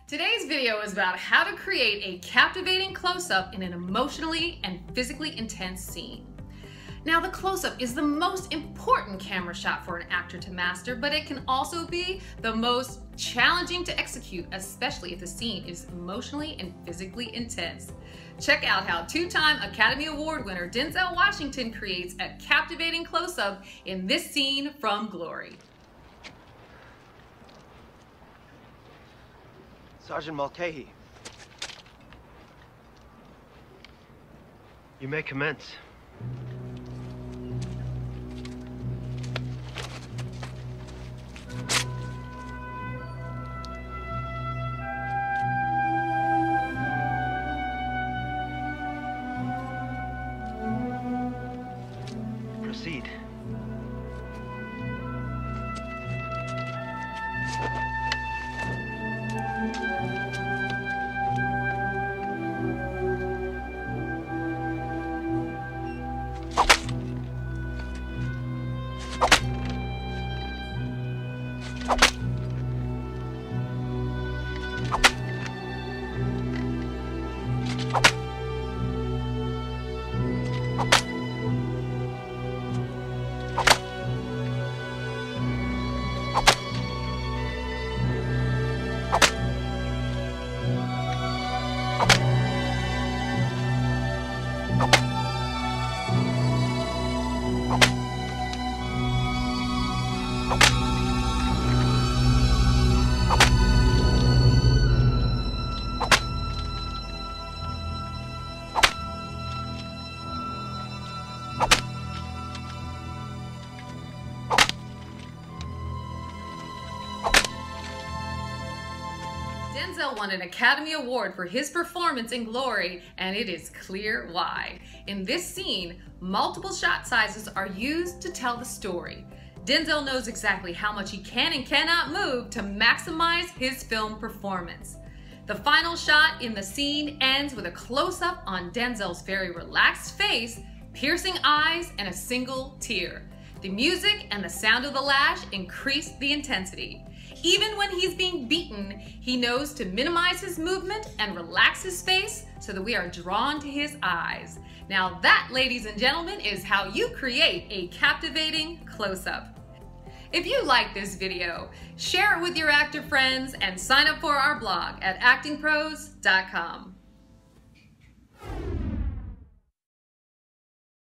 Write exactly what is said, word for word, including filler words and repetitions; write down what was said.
Today's video is about how to create a captivating close-up in an emotionally and physically intense scene. Now, the close-up is the most important camera shot for an actor to master, but it can also be the most challenging to execute, especially if the scene is emotionally and physically intense. Check out how two-time Academy Award winner Denzel Washington creates a captivating close-up in this scene from Glory. Sergeant Mulcahy. You may commence. Proceed. Denzel won an Academy Award for his performance in Glory, and it is clear why. In this scene, multiple shot sizes are used to tell the story. Denzel knows exactly how much he can and cannot move to maximize his film performance. The final shot in the scene ends with a close-up on Denzel's very relaxed face, piercing eyes, and a single tear. The music and the sound of the lash increase the intensity. Even when he's being beaten, he knows to minimize his movement and relax his face so that we are drawn to his eyes. Now that, ladies and gentlemen, is how you create a captivating close-up. If you like this video, share it with your actor friends and sign up for our blog at acting pros dot com.